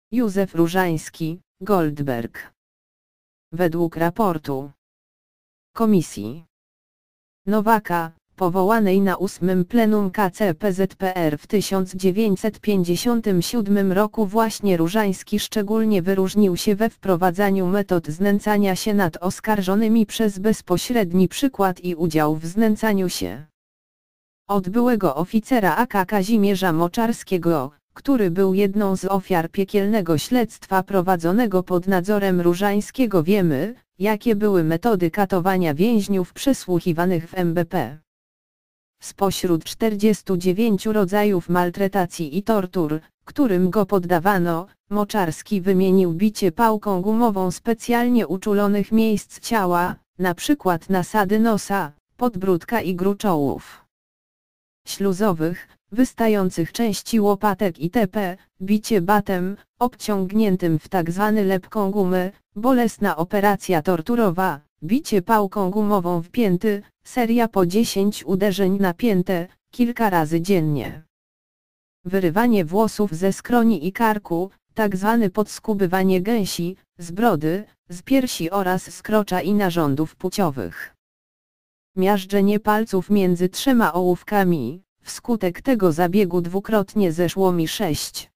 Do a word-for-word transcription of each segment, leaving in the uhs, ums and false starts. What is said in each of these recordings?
Józef Różański, Goldberg. Według raportu Komisji Nowaka, powołanej na ósmym plenum K C P Z P R w tysiąc dziewięćset pięćdziesiątym siódmym roku właśnie Różański szczególnie wyróżnił się we wprowadzaniu metod znęcania się nad oskarżonymi przez bezpośredni przykład i udział w znęcaniu się. Od byłego oficera A K Kazimierza Moczarskiego, który był jedną z ofiar piekielnego śledztwa prowadzonego pod nadzorem Różańskiego, wiemy, jakie były metody katowania więźniów przesłuchiwanych w M B P. Spośród czterdziestu dziewięciu rodzajów maltretacji i tortur, którym go poddawano, Moczarski wymienił bicie pałką gumową specjalnie uczulonych miejsc ciała, np. nasady nosa, podbródka i gruczołów śluzowych, wystających części łopatek itp., bicie batem, obciągniętym w tzw. lepką gumę, bolesna operacja torturowa, bicie pałką gumową w pięty, seria po dziesięć uderzeń na piętę, kilka razy dziennie. Wyrywanie włosów ze skroni i karku, tzw. podskubywanie gęsi, z brody, z piersi oraz z krocza i narządów płciowych. Miażdżenie palców między trzema ołówkami, wskutek tego zabiegu dwukrotnie zeszło mi sześć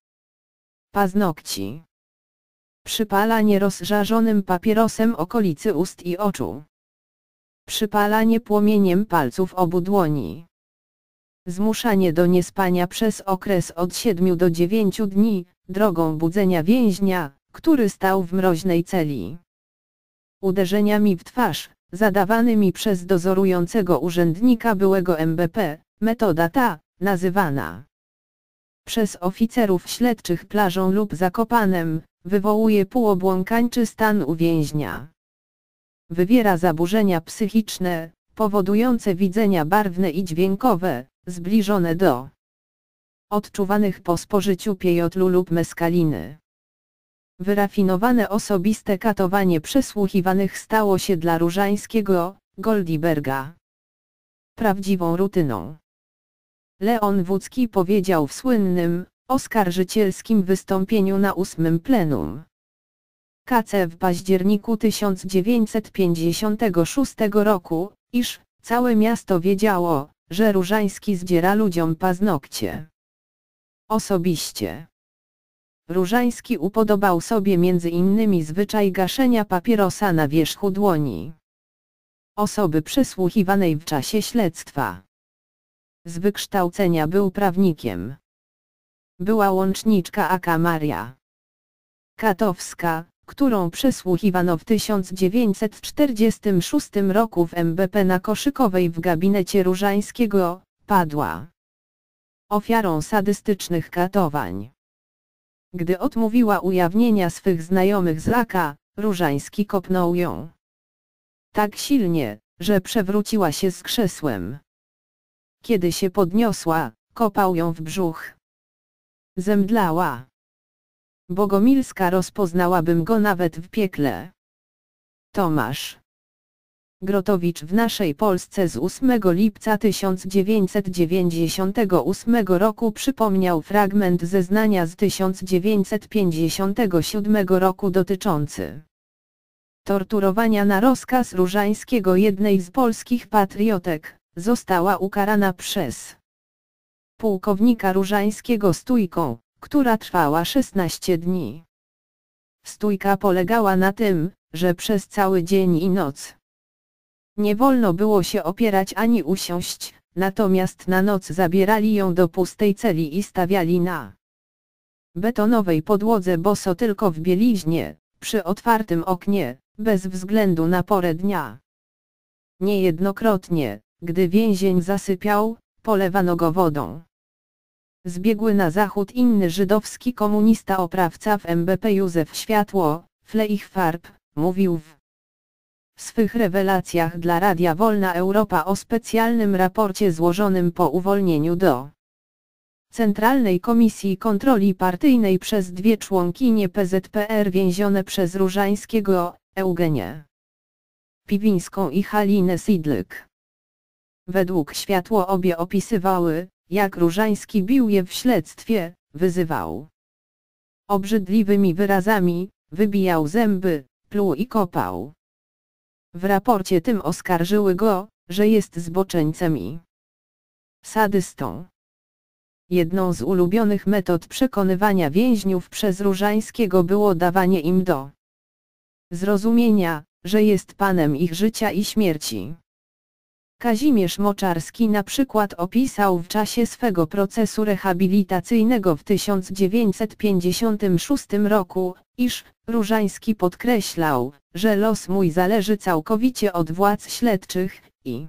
paznokci. Przypalanie rozżarzonym papierosem okolicy ust i oczu. Przypalanie płomieniem palców obu dłoni. Zmuszanie do niespania przez okres od siedmiu do dziewięciu dni, drogą budzenia więźnia, który stał w mroźnej celi. Uderzeniami w twarz, zadawanymi przez dozorującego urzędnika byłego M B P, metoda ta, nazywana przez oficerów śledczych plażą lub zakopanem, wywołuje półobłąkańczy stan u więźnia. Wywiera zaburzenia psychiczne, powodujące widzenia barwne i dźwiękowe, zbliżone do odczuwanych po spożyciu pejotlu lub meskaliny. Wyrafinowane osobiste katowanie przesłuchiwanych stało się dla Różańskiego, Goldberga prawdziwą rutyną. Leon Wucki powiedział w słynnym, oskarżycielskim wystąpieniu na ósmym plenum K C w październiku tysiąc dziewięćset pięćdziesiątego szóstego roku, iż całe miasto wiedziało, że Różański zdziera ludziom paznokcie. Osobiście Różański upodobał sobie między innymi zwyczaj gaszenia papierosa na wierzchu dłoni osoby przesłuchiwanej w czasie śledztwa. Z wykształcenia był prawnikiem. Była łączniczka A K Maria Katowska, którą przesłuchiwano w tysiąc dziewięćset czterdziestym szóstym roku w M B P na Koszykowej w gabinecie Różańskiego, padła ofiarą sadystycznych katowań. Gdy odmówiła ujawnienia swych znajomych z A K, Różański kopnął ją tak silnie, że przewróciła się z krzesłem. Kiedy się podniosła, kopał ją w brzuch. Zemdlała. Bogomilska rozpoznałabym go nawet w piekle. Tomasz Grotowicz w Naszej Polsce z ósmego lipca tysiąc dziewięćset dziewięćdziesiątego ósmego roku przypomniał fragment zeznania z tysiąc dziewięćset pięćdziesiątego siódmego roku dotyczący torturowania na rozkaz Różańskiego. Jednej z polskich patriotek została ukarana przez pułkownika Różańskiego stójką, która trwała szesnaście dni. Stójka polegała na tym, że przez cały dzień i noc nie wolno było się opierać ani usiąść, natomiast na noc zabierali ją do pustej celi i stawiali na betonowej podłodze boso tylko w bieliźnie, przy otwartym oknie, bez względu na porę dnia. Niejednokrotnie, gdy więzień zasypiał, polewano go wodą. Zbiegły na zachód inny żydowski komunista oprawca w M B P Józef Światło, Fleischfarb, mówił w swych rewelacjach dla Radia Wolna Europa o specjalnym raporcie złożonym po uwolnieniu do Centralnej Komisji Kontroli Partyjnej przez dwie członkinie P Z P R więzione przez Różańskiego, Eugenię Piwińską i Halinę Sidlyk. Według Światło obie opisywały, jak Różański bił je w śledztwie, wyzywał obrzydliwymi wyrazami, wybijał zęby, pluł i kopał. W raporcie tym oskarżyły go, że jest zboczeńcem i sadystą. Jedną z ulubionych metod przekonywania więźniów przez Różańskiego było dawanie im do zrozumienia, że jest panem ich życia i śmierci. Kazimierz Moczarski na przykład opisał w czasie swego procesu rehabilitacyjnego w tysiąc dziewięćset pięćdziesiątym szóstym roku, iż Różański podkreślał, że los mój zależy całkowicie od władz śledczych i,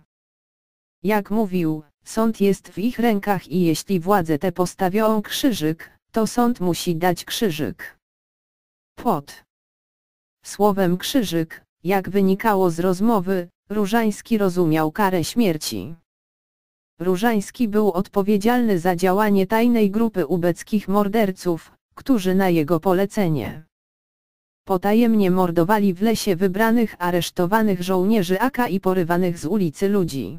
jak mówił, sąd jest w ich rękach i jeśli władze te postawią krzyżyk, to sąd musi dać krzyżyk. Pod słowem krzyżyk, jak wynikało z rozmowy, Różański rozumiał karę śmierci. Różański był odpowiedzialny za działanie tajnej grupy ubeckich morderców, którzy na jego polecenie potajemnie mordowali w lesie wybranych aresztowanych żołnierzy A K i porywanych z ulicy ludzi.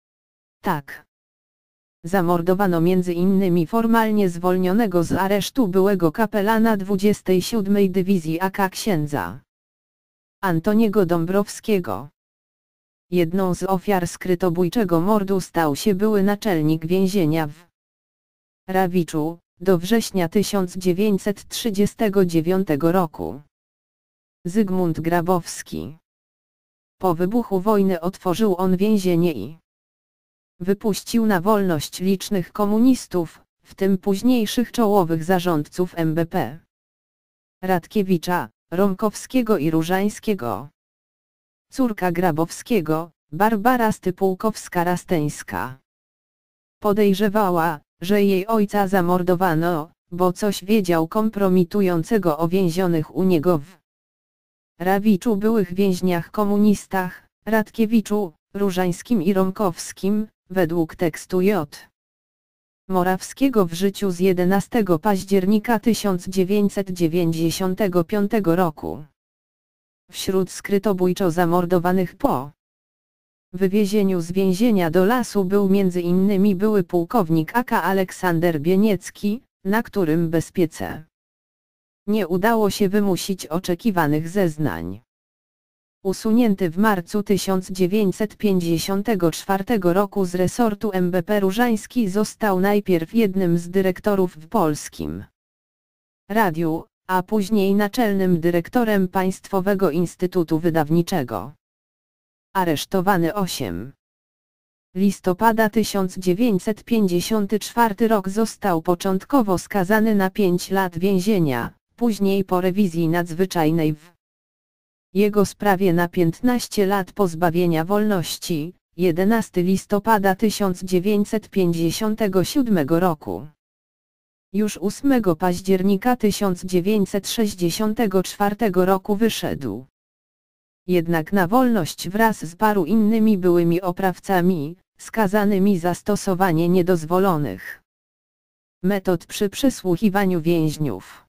Tak. Zamordowano między innymi formalnie zwolnionego z aresztu byłego kapelana dwudziestej siódmej Dywizji A K księdza Antoniego Dąbrowskiego. Jedną z ofiar skrytobójczego mordu stał się były naczelnik więzienia w Rawiczu, do września tysiąc dziewięćset trzydziestego dziewiątego roku. Zygmunt Grabowski. Po wybuchu wojny otworzył on więzienie i wypuścił na wolność licznych komunistów, w tym późniejszych czołowych zarządców M B P. Radkiewicza, Romkowskiego i Różańskiego. Córka Grabowskiego, Barbara Stypułkowska-Rasteńska, podejrzewała, że jej ojca zamordowano, bo coś wiedział kompromitującego o więzionych u niego w Rawiczu byłych więźniach komunistach, Radkiewiczu, Różańskim i Romkowskim, według tekstu J. Morawskiego w Życiu z jedenastego października tysiąc dziewięćset dziewięćdziesiątego piątego roku. Wśród skrytobójczo zamordowanych po wywiezieniu z więzienia do lasu był między innymi były pułkownik A K Aleksander Bieniecki, na którym bezpiece nie udało się wymusić oczekiwanych zeznań. Usunięty w marcu tysiąc dziewięćset pięćdziesiątego czwartego roku z resortu M B P Różański został najpierw jednym z dyrektorów w Polskim Radiu, a później naczelnym dyrektorem Państwowego Instytutu Wydawniczego. Aresztowany ósmego listopada tysiąc dziewięćset pięćdziesiąty czwarty rok został początkowo skazany na pięć lat więzienia, później po rewizji nadzwyczajnej w jego sprawie na piętnaście lat pozbawienia wolności, jedenastego listopada tysiąc dziewięćset pięćdziesiątego siódmego roku. Już ósmego października tysiąc dziewięćset sześćdziesiątego czwartego roku wyszedł jednak na wolność wraz z paru innymi byłymi oprawcami, skazanymi za stosowanie niedozwolonych metod przy przesłuchiwaniu więźniów.